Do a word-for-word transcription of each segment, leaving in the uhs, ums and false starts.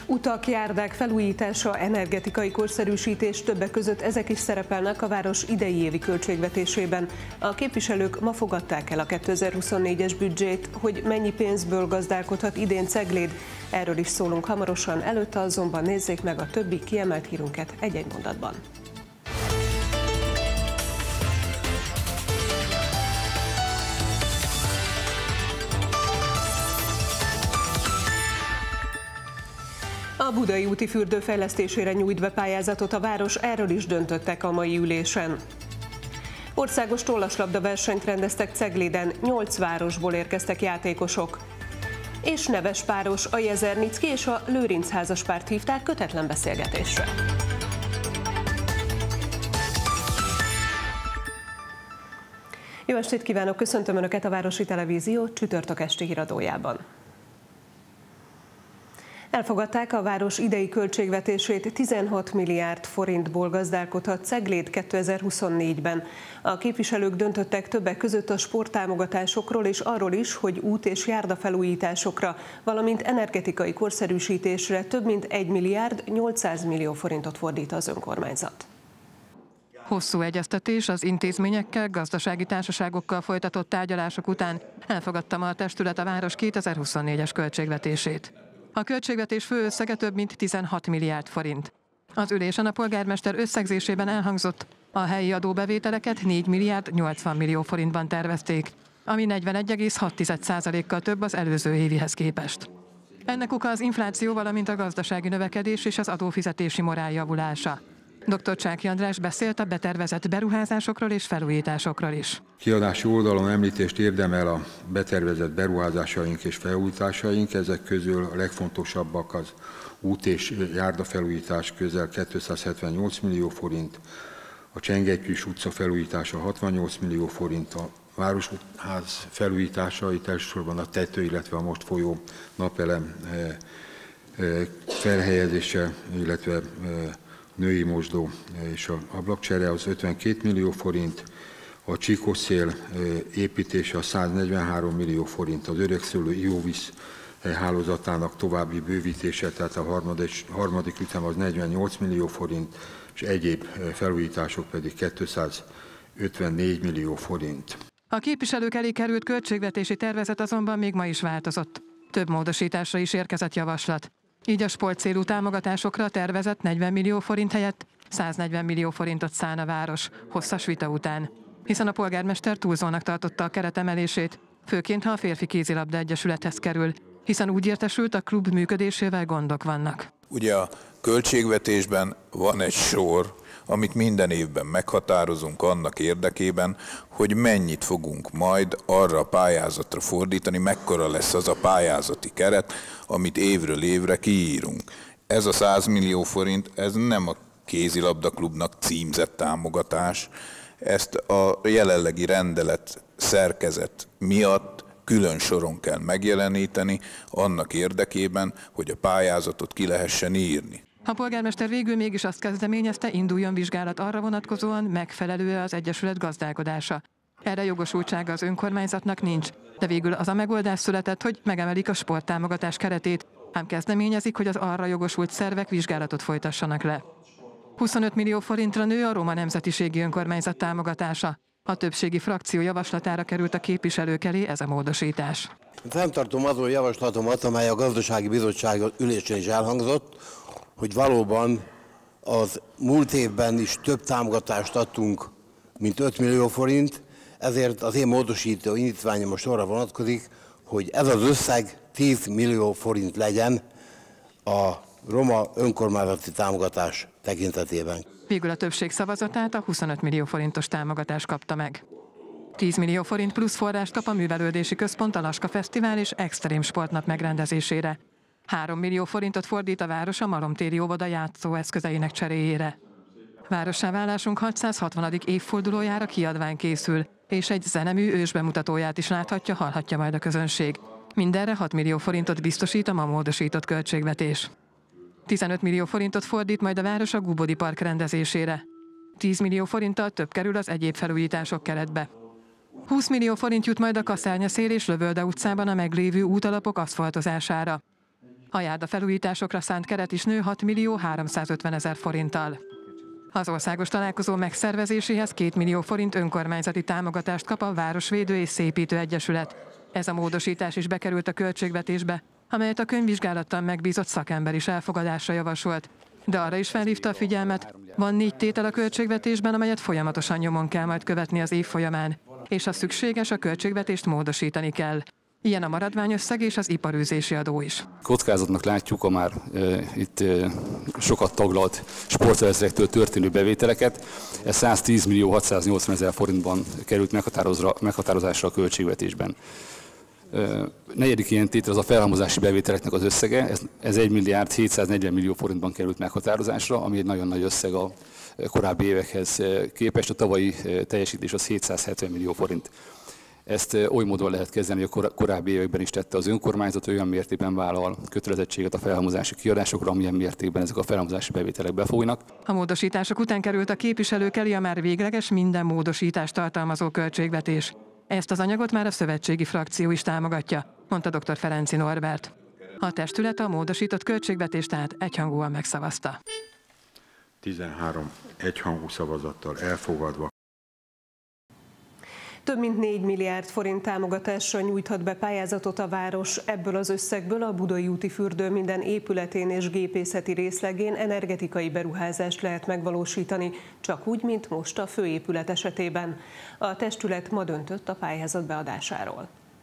Utak, járdák felújítása, energetikai korszerűsítés, többek között ezek is szerepelnek a város idei évi költségvetésében. A képviselők ma fogadták el a kétezer-huszonnégyes büdzsét, hogy mennyi pénzből gazdálkodhat idén Cegléd. Erről is szólunk hamarosan, előtte azonban nézzék meg a többi kiemelt hírünket egy-egy mondatban. A Budai úti fürdő fejlesztésére nyújt be pályázatot a város, erről is döntöttek a mai ülésen. Országos tollaslabda versenyt rendeztek Cegléden, nyolc városból érkeztek játékosok. És neves páros, a Jezernicki és a Lőrinc házaspárt hívták kötetlen beszélgetésre. Jó estét kívánok, köszöntöm Önöket a Városi Televízió csütörtök esti híradójában. Elfogadták a város idei költségvetését, tizenhat milliárd forintból gazdálkodhat Cegléd kétezer-huszonnégyben. A képviselők döntöttek többek között a sporttámogatásokról és arról is, hogy út- és járdafelújításokra, valamint energetikai korszerűsítésre több mint egy milliárd nyolcszáz millió forintot fordít az önkormányzat. Hosszú egyeztetés, az intézményekkel, gazdasági társaságokkal folytatott tárgyalások után elfogadta ma a testület a város kétezer-huszonnégyes költségvetését. A költségvetés főösszege több mint tizenhat milliárd forint. Az ülésen a polgármester összegzésében elhangzott, a helyi adóbevételeket négy milliárd nyolcvan millió forintban tervezték, ami negyvenegy egész hat százalékkal több az előző évihez képest. Ennek oka az infláció, valamint a gazdasági növekedés és az adófizetési morál javulása. doktor Csáky András beszélt a betervezett beruházásokról és felújításokról is. Kiadási oldalon említést érdemel a betervezett beruházásaink és felújításaink, ezek közül a legfontosabbak az út- és járdafelújítás közel kétszázhetvennyolc millió forint, a Csengelypüss utca felújítása hatvannyolc millió forint, a Városház felújítása, itt elsősorban a tető, illetve a most folyó napelem felhelyezése, illetve női mosdó és a ablakcsere az ötvenkét millió forint, a csíkosszél építése a száznegyvenhárom millió forint, az öregszülő ivóvíz hálózatának további bővítése, tehát a harmadik, harmadik üzem az negyvennyolc millió forint, és egyéb felújítások pedig kétszázötvennégy millió forint. A képviselők elé került költségvetési tervezet azonban még ma is változott. Több módosításra is érkezett javaslat. Így a sportcélú támogatásokra tervezett negyven millió forint helyett száznegyven millió forintot szán a város, hosszas vita után. Hiszen a polgármester túlzónak tartotta a keretemelését, főként ha a férfi kézilabda egyesülethez kerül, hiszen úgy értesült, a klub működésével gondok vannak. Ugye a költségvetésben van egy sor, amit minden évben meghatározunk annak érdekében, hogy mennyit fogunk majd arra a pályázatra fordítani, mekkora lesz az a pályázati keret, amit évről évre kiírunk. Ez a száz millió forint, ez nem a kézilabdaklubnak címzett támogatás, ezt a jelenlegi rendelet szerkezet miatt külön soron kell megjeleníteni, annak érdekében, hogy a pályázatot ki lehessen írni. A polgármester végül mégis azt kezdeményezte, induljon vizsgálat arra vonatkozóan, megfelelő az egyesület gazdálkodása. Erre jogosultsága az önkormányzatnak nincs, de végül az a megoldás született, hogy megemelik a sporttámogatás keretét, ám kezdeményezik, hogy az arra jogosult szervek vizsgálatot folytassanak le. huszonöt millió forintra nő a roma nemzetiségi önkormányzat támogatása. A többségi frakció javaslatára került a képviselők elé ez a módosítás. Fenntartom azon javaslatomat, amely a gazdasági bizottság ülésén is elhangzott, hogy valóban az múlt évben is több támogatást adtunk, mint öt millió forint, ezért az én módosító indítványom most arra vonatkozik, hogy ez az összeg tíz millió forint legyen a roma önkormányzati támogatás tekintetében. Végül a többség szavazatát a huszonöt millió forintos támogatás kapta meg. tíz millió forint plusz forrást kap a Művelődési Központ a Laska Fesztivál és Extrém Sportnap megrendezésére. három millió forintot fordít a város a Malomtéri óvoda játszóeszközeinek cseréjére. Várossá válásunk hatszázhatvanadik évfordulójára kiadvány készül, és egy zenemű ősbemutatóját is láthatja, hallhatja majd a közönség. Mindenre hat millió forintot biztosít a ma módosított költségvetés. tizenöt millió forintot fordít majd a város a Gubodi Park rendezésére. tíz millió forinttal több kerül az egyéb felújítások keretbe. húsz millió forint jut majd a Kaszárnyaszél és Lövölde utcában a meglévő útalapok aszfaltozására. A járda felújításokra szánt keret is nő hat millió háromszázötven ezer forinttal. Az országos találkozó megszervezéséhez két millió forint önkormányzati támogatást kap a Városvédő és Szépítő Egyesület. Ez a módosítás is bekerült a költségvetésbe, amelyet a könyvvizsgálattal megbízott szakember is elfogadásra javasolt. De arra is felhívta a figyelmet, van négy tétel a költségvetésben, amelyet folyamatosan nyomon kell majd követni az év folyamán, és ha szükséges, a költségvetést módosítani kell. Ilyen a maradványösszeg és az iparűzési adó is. Kockázatnak látjuk a már e, itt e, sokat taglalt sportszervezetektől történő bevételeket. Ez száztíz millió hatszáznyolcvan ezer forintban került meghatározásra a költségvetésben. E, negyedik ilyen tétel az a felhalmozási bevételeknek az összege. Ez, ez egy milliárd hétszáznegyven millió forintban került meghatározásra, ami egy nagyon nagy összeg a korábbi évekhez képest. A tavalyi teljesítés az hétszázhetven millió forint. Ezt oly módon lehet kezdeni, hogy a korábbi években is tette az önkormányzat, olyan mértékben vállal kötelezettséget a felhalmozási kiadásokra, amilyen mértékben ezek a felhalmozási bevételek befolynak. A módosítások után került a képviselők elé a már végleges, minden módosítást tartalmazó költségvetés. Ezt az anyagot már a szövetségi frakció is támogatja, mondta dr. Ferenczy Norbert. A testület a módosított költségvetést tehát egyhangúan megszavazta. tizenhárom egyhangú szavazattal elfogadva. Több mint négy milliárd forint támogatásra nyújthat be pályázatot a város. Ebből az összegből a Budai úti fürdő minden épületén és gépészeti részlegén energetikai beruházást lehet megvalósítani, csak úgy, mint most a főépület esetében. A testület ma döntött a pályázat beadásáról.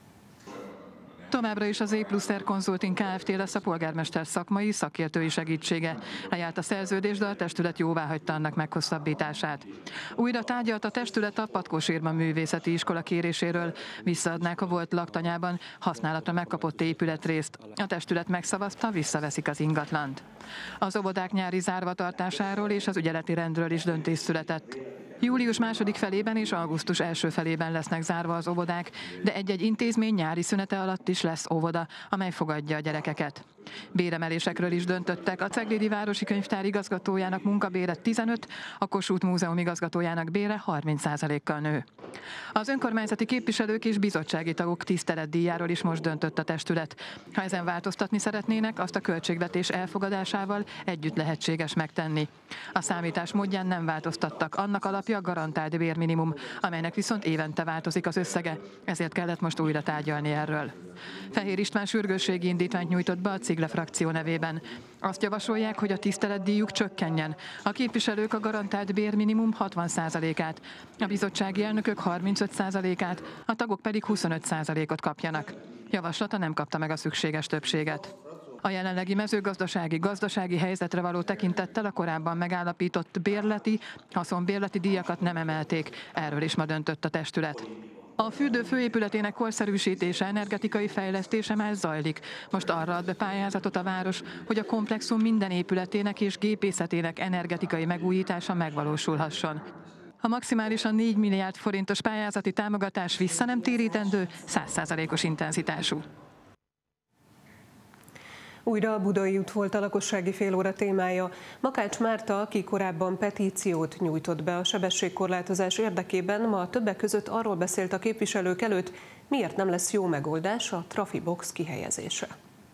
Továbbra is az E plusz R Consulting Kft. Lesz a polgármester szakmai, szakértői segítsége. Lejárt a szerződés, de a testület jóváhagyta annak meghosszabbítását. Újra tárgyalt a testület a Patkós Irma Művészeti Iskola kéréséről. Visszaadnák a volt laktanyában használatra megkapott épületrészt. A testület megszavazta, visszaveszik az ingatlant. Az óvodák nyári zárvatartásáról és az ügyeleti rendről is döntés született. Július második felében és augusztus első felében lesznek zárva az óvodák, de egy-egy intézmény nyári szünete alatt is lesz óvoda, amely fogadja a gyerekeket. Béremelésekről is döntöttek. A Ceglédi Városi Könyvtár igazgatójának munkabére tizenöt, a Kossuth Múzeum igazgatójának bére harminc százalékkal nő. Az önkormányzati képviselők és bizottsági tagok tiszteletdíjáról is most döntött a testület. Ha ezen változtatni szeretnének, azt a költségvetés elfogadásával együtt lehetséges megtenni. A számítás módján nem változtattak, annak alapja a garantált bérminimum, amelynek viszont évente változik az összege, ezért kellett most újra tárgyalni erről. Fehér István sürgősségi indítványt nyújtott be a Cigle frakció nevében. Azt javasolják, hogy a tiszteletdíjuk csökkenjen. A képviselők a garantált bérminimum hatvan százalékát, a bizottsági elnökök harmincöt százalékát, a tagok pedig huszonöt százalékot kapjanak. Javaslata nem kapta meg a szükséges többséget. A jelenlegi mezőgazdasági gazdasági helyzetre való tekintettel a korábban megállapított bérleti, haszonbérleti díjakat nem emelték. Erről is ma döntött a testület. A fürdő főépületének korszerűsítése, energetikai fejlesztése már zajlik. Most arra ad be pályázatot a város, hogy a komplexum minden épületének és gépészetének energetikai megújítása megvalósulhasson. A maximálisan négy milliárd forintos pályázati támogatás vissza nem térítendő, száz százalékos intenzitású. Újra a Budai út volt a lakossági félóra témája. Makács Márta, aki korábban petíciót nyújtott be a sebességkorlátozás érdekében, ma többek között arról beszélt a képviselők előtt, miért nem lesz jó megoldás a trafibox kihelyezése.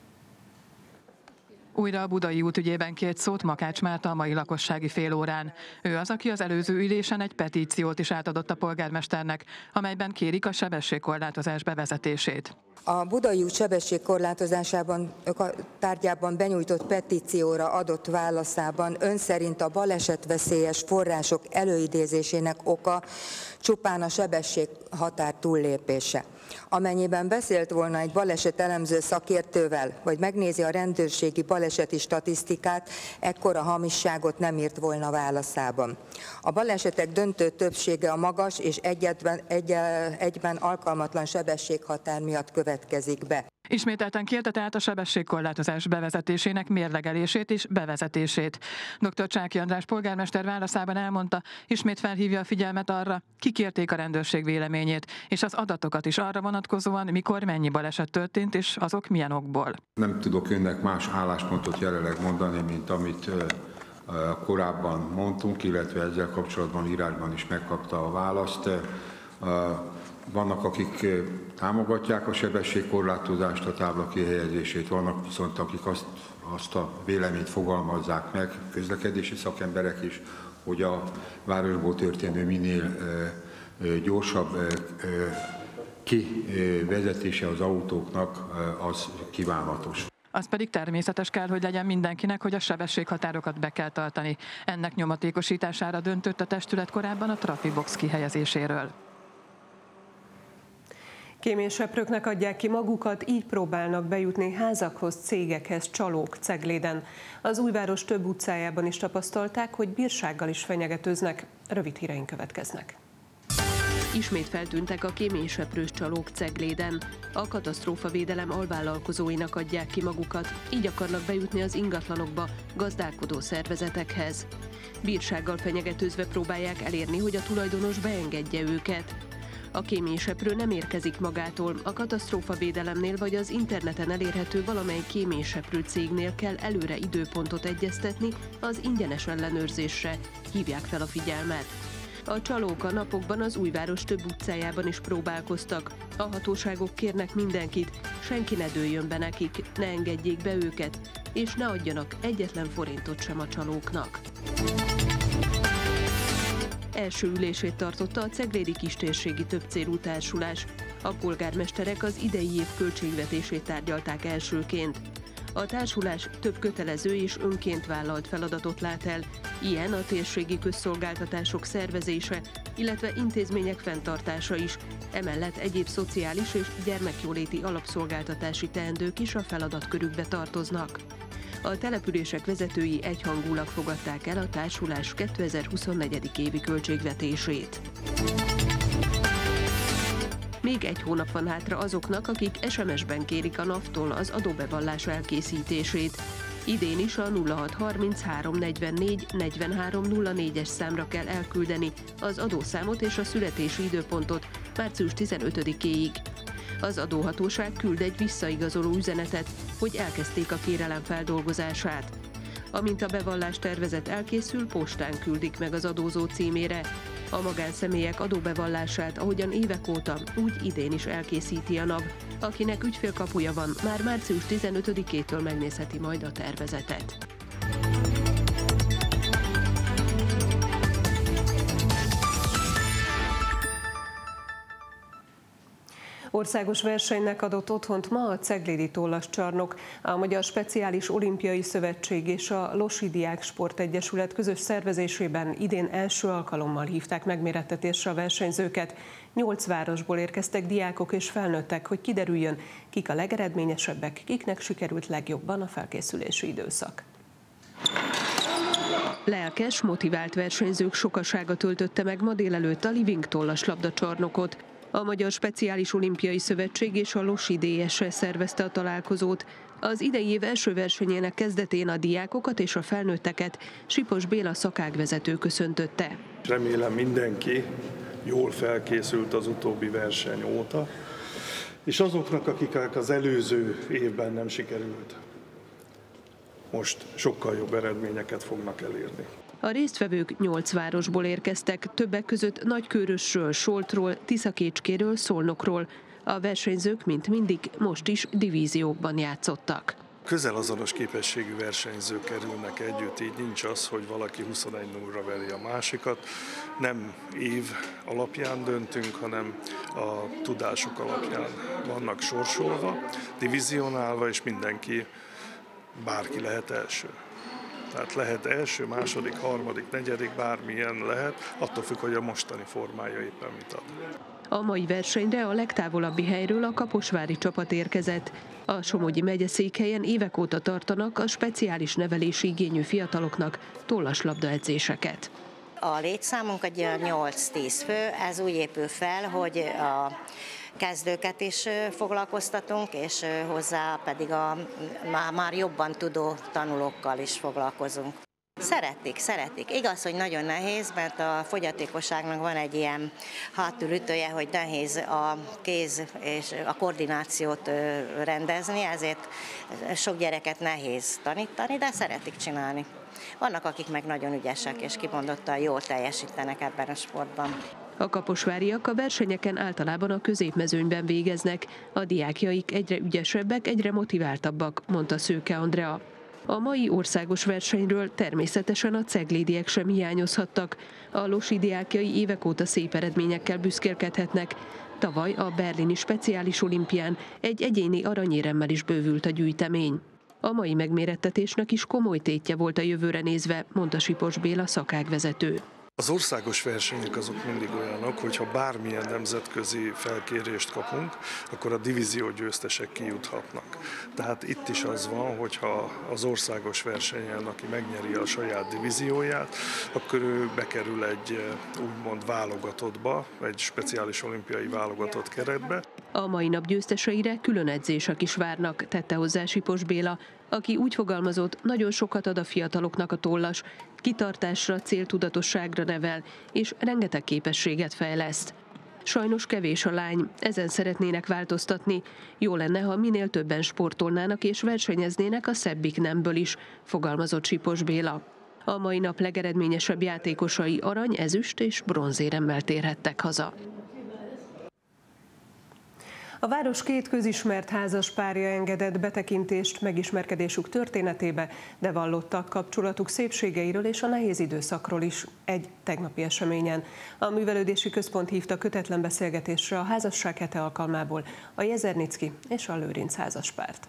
Újra a Budai út ügyében kért szót Makács Márta a mai lakossági félórán. Ő az, aki az előző ülésen egy petíciót is átadott a polgármesternek, amelyben kérik a sebességkorlátozás bevezetését. A Budai út sebességkorlátozásában tárgyában benyújtott petícióra adott válaszában ön szerint a balesetveszélyes források előidézésének oka csupán a sebességhatár túllépése. Amennyiben beszélt volna egy balesetelemző szakértővel, vagy megnézi a rendőrségi baleseti statisztikát, ekkora hamisságot nem írt volna válaszában. A balesetek döntő többsége a magas és egyetben, egy, egyben alkalmatlan sebességhatár miatt következik be. Ismételten kérte tehát a sebességkorlátozás bevezetésének mérlegelését és bevezetését. doktor Csáky András polgármester válaszában elmondta, ismét felhívja a figyelmet arra, kikérték a rendőrség véleményét, és az adatokat is arra vonatkozóan, mikor mennyi baleset történt, és azok milyen okból. Nem tudok önnek más álláspontot jelenleg mondani, mint amit korábban mondtunk, illetve ezzel kapcsolatban írásban is megkapta a választ. vannak, akik támogatják a sebességkorlátozást, a tábla kihelyezését, vannak viszont, akik azt, azt a véleményt fogalmazzák meg, közlekedési szakemberek is, hogy a városból történő minél gyorsabb kivezetése az autóknak az kívánatos. Az pedig természetes kell, hogy legyen mindenkinek, hogy a sebességhatárokat be kell tartani. Ennek nyomatékosítására döntött a testület korábban a Trafibox kihelyezéséről. Kéményseprőknek adják ki magukat, így próbálnak bejutni házakhoz, cégekhez csalók Cegléden. Az Újváros több utcájában is tapasztalták, hogy bírsággal is fenyegetőznek. Rövid híreink következnek. Ismét feltűntek a kéményseprős csalók Cegléden. A katasztrófavédelem alvállalkozóinak adják ki magukat, így akarnak bejutni az ingatlanokba, gazdálkodó szervezetekhez. Bírsággal fenyegetőzve próbálják elérni, hogy a tulajdonos beengedje őket. A kéményseprő nem érkezik magától, a katasztrófavédelemnél vagy az interneten elérhető valamely kéményseprő cégnél kell előre időpontot egyeztetni az ingyenes ellenőrzésre. Hívják fel a figyelmet. A csalók a napokban az Újváros több utcájában is próbálkoztak. A hatóságok kérnek mindenkit, senki ne dőljön be nekik, ne engedjék be őket, és ne adjanak egyetlen forintot sem a csalóknak. Első ülését tartotta a Ceglédi Kistérségi Többcélú Társulás. A polgármesterek az idei év költségvetését tárgyalták elsőként. A társulás több kötelező és önként vállalt feladatot lát el, ilyen a térségi közszolgáltatások szervezése, illetve intézmények fenntartása is, emellett egyéb szociális és gyermekjóléti alapszolgáltatási teendők is a feladatkörükbe tartoznak. A települések vezetői egyhangulag fogadták el a társulás kétezer-huszonnégy. évi költségvetését. Még egy hónap van hátra azoknak, akik es em es-ben kérik a NAV-tól az adóbevallás elkészítését. Idén is a nulla hat harminchárom negyvennégy negyvenhárom nulla négyes számra kell elküldeni az adószámot és a születési időpontot március tizenötödikéig. Az adóhatóság küld egy visszaigazoló üzenetet, hogy elkezdték a kérelem feldolgozását. Amint a bevallás tervezet elkészül, postán küldik meg az adózó címére. A magánszemélyek adóbevallását, ahogyan évek óta, úgy idén is elkészíti a NAV. Akinek ügyfélkapuja van, már március tizenötödikétől megnézheti majd a tervezetet. Országos versenynek adott otthont ma a Ceglédi Tollascsarnok. A Magyar Speciális Olimpiai Szövetség és a Losi Diák Sportegyesület közös szervezésében idén első alkalommal hívták megmérettetésre a versenyzőket. Nyolc városból érkeztek diákok és felnőttek, hogy kiderüljön, kik a legeredményesebbek, kiknek sikerült legjobban a felkészülési időszak. Lelkes, motivált versenyzők sokasága töltötte meg ma délelőtt a Living Tollas labdacsarnokot. A Magyar Speciális Olimpiai Szövetség és a Losi dé es szervezte a találkozót. Az idei év első versenyének kezdetén a diákokat és a felnőtteket Sipos Béla szakágvezető köszöntötte. Remélem mindenki jól felkészült az utóbbi verseny óta, és azoknak, akiknek az előző évben nem sikerült, most sokkal jobb eredményeket fognak elérni. A résztvevők nyolc városból érkeztek, többek között Nagykőrösről, Soltról, Tiszakécskéről, Szolnokról. A versenyzők, mint mindig, most is divíziókban játszottak. Közel azonos képességű versenyzők kerülnek együtt, így nincs az, hogy valaki huszonegy nullra veri a másikat. Nem év alapján döntünk, hanem a tudások alapján vannak sorsolva, divizionálva, és mindenki, bárki lehet első. Tehát lehet első, második, harmadik, negyedik, bármilyen lehet, attól függ, hogy a mostani formája éppen mit ad. A mai versenyre a legtávolabbi helyről a kaposvári csapat érkezett. A Somogyi megyeszékhelyen évek óta tartanak a speciális nevelési igényű fiataloknak tollaslabda edzéseket. A létszámunk egy nyolc-tíz fő, ez úgy épül fel, hogy a kezdőket is foglalkoztatunk, és hozzá pedig a már jobban tudó tanulókkal is foglalkozunk. Szeretik, szeretik. Igaz, hogy nagyon nehéz, mert a fogyatékosságnak van egy ilyen hátulütője, hogy nehéz a kéz és a koordinációt rendezni, ezért sok gyereket nehéz tanítani, de szeretik csinálni. Vannak, akik meg nagyon ügyesek és kimondottan jól teljesítenek ebben a sportban. A A kaposváriak a versenyeken általában a középmezőnyben végeznek, a diákjaik egyre ügyesebbek, egyre motiváltabbak, mondta Szőke Andrea. A mai országos versenyről természetesen a ceglédiek sem hiányozhattak. A Losi diákjai évek óta szép eredményekkel büszkélkedhetnek. Tavaly a berlini speciális olimpián egy egyéni aranyéremmel is bővült a gyűjtemény. A mai megmérettetésnek is komoly tétje volt a jövőre nézve, mondta Sipos Béla szakágvezető. Az országos versenyek azok mindig olyanok, hogyha bármilyen nemzetközi felkérést kapunk, akkor a divízió győztesek kijuthatnak. Tehát itt is az van, hogyha az országos versenyen, aki megnyeri a saját divízióját, akkor ő bekerül egy úgymond válogatottba, egy speciális olimpiai válogatott keretbe. A mai nap győzteseire külön edzések is várnak, tette hozzá Sipos Béla, aki úgy fogalmazott, nagyon sokat ad a fiataloknak a tollas, kitartásra, céltudatosságra nevel, és rengeteg képességet fejleszt. Sajnos kevés a lány, ezen szeretnének változtatni. Jó lenne, ha minél többen sportolnának és versenyeznének a szebbik nemből is, fogalmazott Sipos Béla. A mai nap legeredményesebb játékosai arany, ezüst és bronzéremmel térhettek haza. A város két közismert házaspárja engedett betekintést megismerkedésük történetébe, de vallottak kapcsolatuk szépségeiről és a nehéz időszakról is egy tegnapi eseményen. A Művelődési Központ hívta kötetlen beszélgetésre a házasság hete alkalmából a Jezernicki és a Lőrinc házaspárt.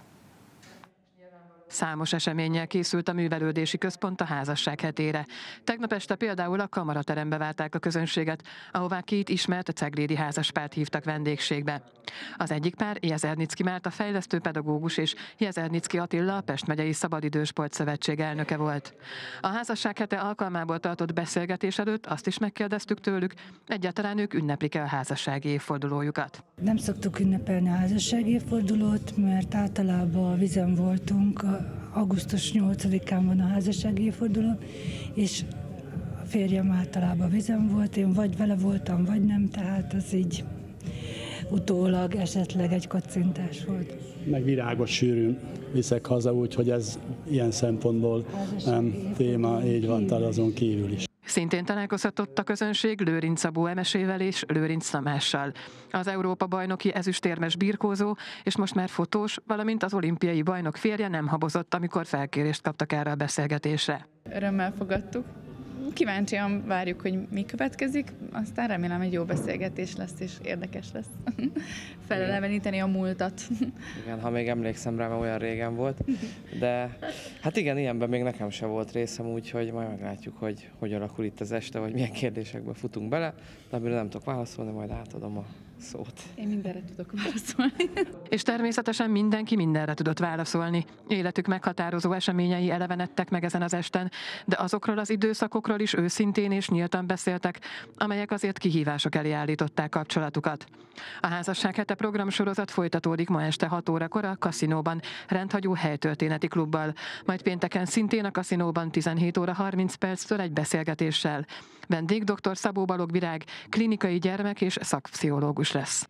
Számos eseménnyel készült a Művelődési Központ a házasság hetére. Tegnap este például a kamaraterembe várták a közönséget, ahová két ismert ceglédi házaspárt hívtak vendégségbe. Az egyik pár Jezernicki Márta fejlesztő pedagógus és Jezernicki Attila a Pest megyei Szabadidősport Szövetség elnöke volt. A házasság hete alkalmából tartott beszélgetés előtt azt is megkérdeztük tőlük, egyáltalán ők ünneplik-e a házassági évfordulójukat. Nem szoktuk ünnepelni a házassági évfordulót, mert általában a vizen voltunk. augusztus nyolcadikán van a házassági évforduló, és a férjem általában vizen volt, én vagy vele voltam, vagy nem, tehát ez így utólag esetleg egy kacintás volt. Meg virágot sűrűn viszek haza, úgyhogy ez ilyen szempontból nem téma, így van, tehát azon kívül is. Szintén találkozhatott a közönség Lőrinc Szabó Emesével és Lőrinc Tamással. Az Európa-bajnoki ezüstérmes birkózó és most már fotós, valamint az olimpiai bajnok férje nem habozott, amikor felkérést kaptak erre a beszélgetésre. Örömmel fogadtuk. Kíváncsian várjuk, hogy mi következik, aztán remélem egy jó beszélgetés lesz és érdekes lesz. Feleleveníteni a múltat. Igen, ha még emlékszem rá, mert olyan régen volt. De hát igen, ilyenben még nekem sem volt részem, úgyhogy majd meglátjuk, hogy hogy alakul itt az este, vagy milyen kérdésekbe futunk bele. De amire nem tudok válaszolni, majd átadom a szót. Én mindenre tudok válaszolni. És természetesen mindenki mindenre tudott válaszolni. Életük meghatározó eseményei elevenedtek meg ezen az esten, de azokról az időszakokról is őszintén és nyíltan beszéltek, amelyek azért kihívások elé állították kapcsolatukat. A házasság hete programsorozat folytatódik ma este hat órakor a kaszinóban, rendhagyó helytörténeti klubbal, majd pénteken szintén a kaszinóban tizenhét óra harminc perctől egy beszélgetéssel. Vendég dr. Szabó Balogh Virág, klinikai gyermek- és szakpszichológus lesz.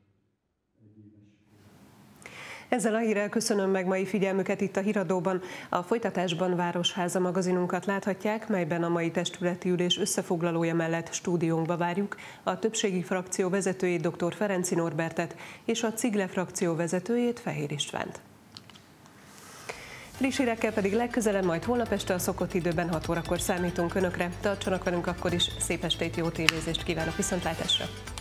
Ezzel a hírrel köszönöm meg mai figyelmüket itt a Híradóban. A folytatásban Városháza magazinunkat láthatják, melyben a mai testületi ülés összefoglalója mellett stúdiónkba várjuk a többségi frakció vezetőjét, dr. Ferenczy Norbertet, és a Cigle frakció vezetőjét, Fehér Istvánt. Friss hírekkel pedig legközelebb, majd holnap este a szokott időben hat órakor számítunk Önökre. Tartsanak velünk akkor is, szép estét, jó tévézést kívánok, viszontlátásra!